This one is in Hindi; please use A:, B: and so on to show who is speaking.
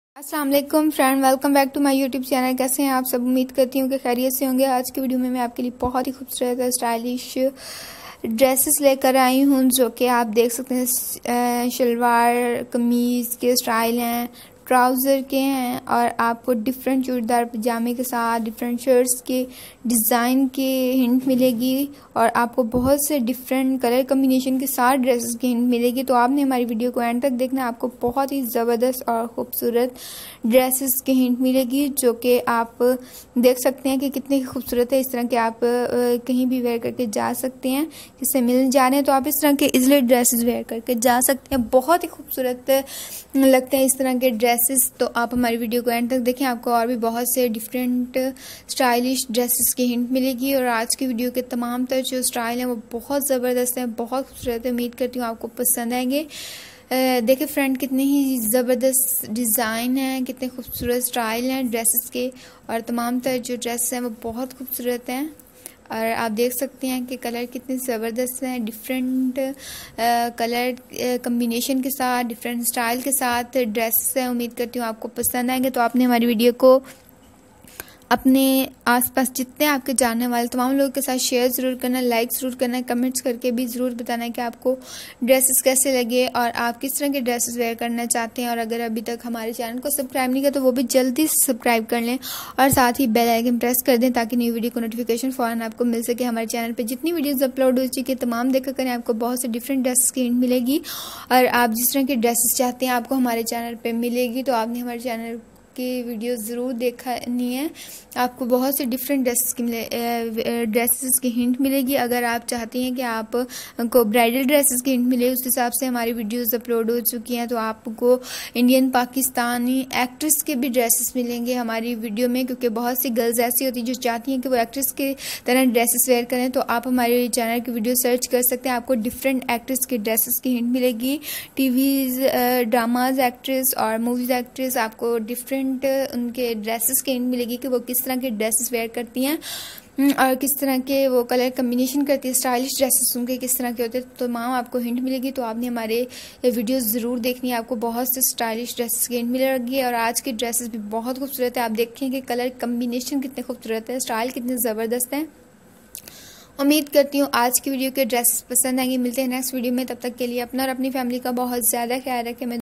A: अस्सलाम वालेकुम friend, welcome back to my YouTube channel. कैसे हैं आप सब? उम्मीद करती हूँ कि खैरियत से होंगे। आज की वीडियो में मैं आपके लिए बहुत ही खूबसूरत और स्टाइलिश ड्रेसेस लेकर आई हूँ, जो कि आप देख सकते हैं शलवार कमीज़ के स्टाइल हैं, ट्राउज़र के हैं, और आपको डिफरेंट चूड़ीदार पजामे के साथ डिफरेंट शर्ट्स के डिज़ाइन के हिंट मिलेगी, और आपको बहुत से डिफरेंट कलर कम्बिनेशन के साथ ड्रेसेस की हिंट मिलेगी। तो आपने हमारी वीडियो को एंड तक देखना, आपको बहुत ही ज़बरदस्त और ख़ूबसूरत ड्रेसेस की हिंट मिलेगी, जो कि आप देख सकते हैं कि कितनी खूबसूरत है। इस तरह के आप कहीं भी वेयर करके जा सकते हैं, किससे मिल जा रहे हैं तो आप इस तरह के इजली ड्रेसेस वेयर करके जा सकते हैं। बहुत ही खूबसूरत लगते हैं इस तरह के ड्रेसेस। तो आप हमारी वीडियो को एंड तक देखें, आपको और भी बहुत से डिफरेंट स्टाइलिश ड्रेसेस की हिंट मिलेगी। और आज की वीडियो के तमाम तर जो स्टाइल हैं वो बहुत ज़बरदस्त हैं, बहुत खूबसूरत है। उम्मीद करती हूँ आपको पसंद आएंगे। देखिए फ्रेंड, कितने ही ज़बरदस्त डिज़ाइन हैं, कितने खूबसूरत स्टाइल हैं ड्रेसेस के, और तमाम तर जो ड्रेस हैं वो बहुत खूबसूरत हैं। और आप देख सकते हैं कि कलर कितने ज़बरदस्त हैं, डिफरेंट कलर कम्बिनेशन के साथ, डिफरेंट स्टाइल के साथ ड्रेसेस हैं। उम्मीद करती हूँ आपको पसंद आएंगे। तो आपने हमारी वीडियो को अपने आसपास जितने आपके जानने वाले तमाम लोगों के साथ शेयर ज़रूर करना, लाइक ज़रूर करना, कमेंट्स करके भी ज़रूर बताना है कि आपको ड्रेसेस कैसे लगे और आप किस तरह के ड्रेसेस वेयर करना चाहते हैं। और अगर अभी तक हमारे चैनल को सब्सक्राइब नहीं किया तो वो भी जल्दी से सब्सक्राइब कर लें, और साथ ही बेल आइकन प्रेस कर दें ताकि नई वीडियो को नोटिफिकेशन फ़ौरन आपको मिल सके। हमारे चैनल पर जितनी वीडियोज़ अपलोड हो चुकी है तमाम देखा करें, आपको बहुत से डिफरेंट ड्रेसेस की हिंट मिलेगी, और आप जिस तरह के ड्रेसेस चाहते हैं आपको हमारे चैनल पर मिलेगी। तो आपने हमारे चैनल की वीडियो ज़रूर देखनी है, आपको बहुत से डिफरेंट ड्रेसेस की हिंट मिलेगी। अगर आप चाहती हैं कि आपको ब्राइडल ड्रेसेस की हिंट मिले, उस हिसाब से हमारी वीडियोस अपलोड हो चुकी हैं। तो आपको इंडियन पाकिस्तानी एक्ट्रेस के भी ड्रेसेस मिलेंगे हमारी वीडियो में, क्योंकि बहुत सी गर्ल्स ऐसी होती हैं जो चाहती हैं कि वो एक्ट्रेस के तरह ड्रेसेस वेयर करें। तो आप हमारे चैनल की वीडियो सर्च कर सकते हैं, आपको डिफरेंट एक्ट्रेस के ड्रेसेस की हिंट मिलेगी। टीवीज़ ड्रामाज एक्ट्रेस और मूवीज़ एक्ट्रेस, आपको डिफरेंट उनके ड्रेसेस की हिंट मिलेगी कि वो किस तरह के ड्रेसेस वेयर करती हैं और किस तरह के वो कलर कम्बिनेशन करती है। स्टाइलिश ड्रेसेस उनके किस तरह के होते हैं, तो तमाम आपको हिंट मिलेगी। तो आपने हमारे वीडियोस ज़रूर देखनी है, आपको बहुत से स्टाइलिश ड्रेसेस की हिंट मिलेगी। और आज के ड्रेसेस भी बहुत खूबसूरत है, आप देखें कि कलर कम्बिनेशन कितने खूबसूरत है, स्टाइल कितने ज़बरदस्त हैं। उम्मीद करती हूँ आज की वीडियो के ड्रेसेस पसंद आएंगे। मिलते हैं नेक्स्ट वीडियो में, तब तक के लिए अपना और अपनी फैमिली का बहुत ज़्यादा ख्याल रखें।